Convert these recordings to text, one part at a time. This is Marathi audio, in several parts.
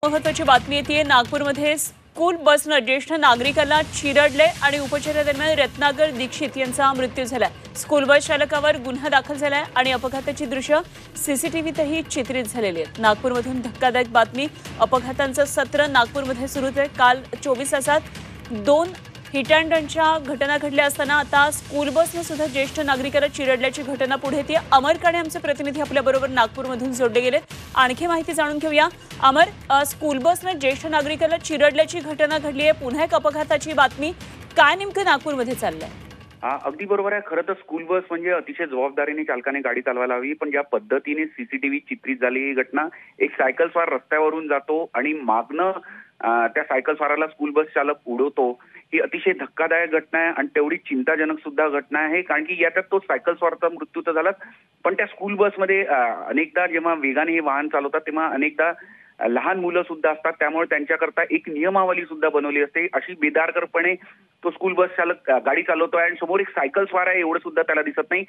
महत्त्वाची बातमी येते। नागपूरमध्ये स्कूल बसनं ज्येष्ठ नागरिकाला चिरडले आणि उपचारादरम्यान रत्नाकर दीक्षित यांचा मृत्यू झाला। स्कूल बस चालकावर गुन्हा दाखल झालाय आणि अपघाताची दृश्य सीसीटीव्हीतही चित्रित झालेली आहेत। नागपूरमधून धक्कादायक बातमी। अपघातांचं सत्र नागपूरमध्ये सुरू आहे। काल 24 तासात 2 हिट अँड रनच्या घटना घडल्या असताना आता स्कूल बसने सुद्धा ज्येष्ठ नागरिकाला चिरडल्याची घटना पुढे येते। अमर काणे आमचे प्रतिनिधी आपल्याबरोबर नागपूरमधून जोडले गेलेत। आणखी माहिती जाणून घेऊया। अमर, स्कूल बसने ज्येष्ठ नागरिकाला चिरडल्याची घटना घडली आहे। पुन्हा एक अपघाताची बातमी। काय नेमकं नागपूरमध्ये चाललंय? अगदी बरोबर आहे। खरं तर स्कूल बस म्हणजे अतिशय जबाबदारीने चालकाने गाडी चालवायला हवी, पण ज्या पद्धतीने सीसीटीव्ही चित्रित झाली ही घटना, एक सायकल स्वार रस्त्यावरून जातो आणि मागनं त्या सायकल स्वाराला स्कूल बस चालक उडवतो, ही अतिशय धक्कादायक घटना आहे आणि तेवढी चिंताजनक सुद्धा घटना आहे। कारण की याच्यात तो सायकल स्वारचा मृत्यू तर झालाच, पण त्या स्कूल बसमध्ये अनेकदा जेव्हा वेगाने हे वाहन चालवतात तेव्हा अनेकदा लहान मुलं सुद्धा असतात, त्यामुळे त्यांच्याकरता एक नियमावली सुद्धा बनवली असते। अशी बेदारकारपणे तो स्कूल बस चालक गाडी चालवतोय आणि समोर एक सायकल स्वार आहे एवढं सुद्धा त्याला दिसत नाही।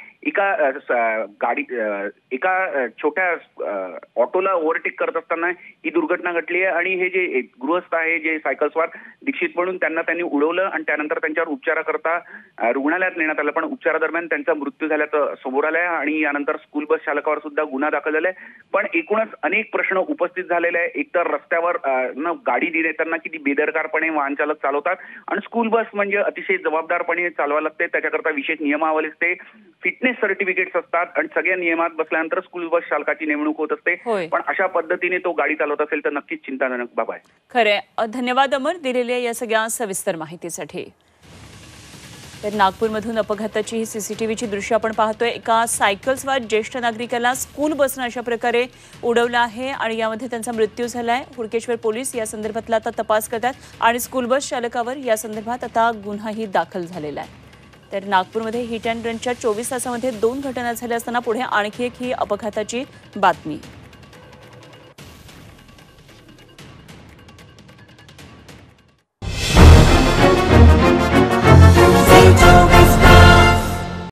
एका छोट्या ऑटोला ओव्हरटेक करत असताना ही दुर्घटना घडली आहे आणि हे जे गृहस्थ आहे, जे सायकल स्वार दीक्षित म्हणून, त्यांनी उडवलं आणि त्यानंतर त्यांच्यावर उपचाराकरता रुग्णालयात नेण्यात आलं, पण उपचारादरम्यान त्यांचा मृत्यू झाल्याचं समोर आलंय आणि यानंतर स्कूल बस चालकावर सुद्धा गुन्हा दाखल झालाय। पण एकूणच अनेक प्रश्न उपस्थित झालेले आहे। एकतर रस्त्यावर गाडी देताना किती बेदरकारपणे वाहन चालक चालवतात आणि स्कूल बस म्हणजे अतिशय जबाबदारपणे चालवायला लागते, त्याच्याकरता विशेष नियमावली असते, फिटनेस सर्टिफिकेट्स असतात आणि सगळ्या नियमात बसल्यानंतर स्कूल बस चालकाची नेमणूक होत असते। पण अशा पद्धतीने तो गाडी चालवत असेल तर नक्कीच चिंताजनक बाब आहे। खरे, धन्यवाद अमर दिलेल्या या सगळ्या सविस्तर माहितीसाठी। तर नागपूरमधून अपघाताची ही सीसीटीव्हीची दृश्य आपण पाहतोय। एका सायकलस्वार ज्येष्ठ नागरिकाला स्कूल बसनं अशा प्रकारे उडवलं आहे आणि यामध्ये त्यांचा मृत्यू झालाय। हुडकेश्वर पोलीस या संदर्भातला आता तपास करतात आणि स्कूल बस चालकावर या संदर्भात आता गुन्हाही दाखल झालेला आहे। तर नागपूरमध्ये हिट अँड रनच्या 24 तासामध्ये 2 घटना झाल्या असताना पुढे आणखी एक ही अपघाताची बातमी।